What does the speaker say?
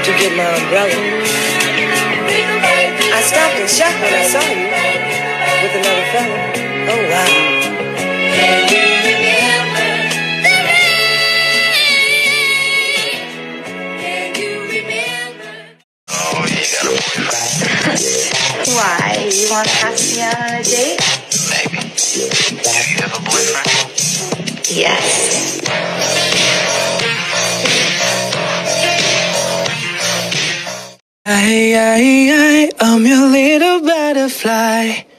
to get my umbrella. I stopped and shot when I saw you with another fella. Oh, wow. Can you remember the rain? Can you remember? Oh, you got a boyfriend. Why? You want to ask me out on a date? Maybe. Do you have a boyfriend? Yes. I'm your little butterfly.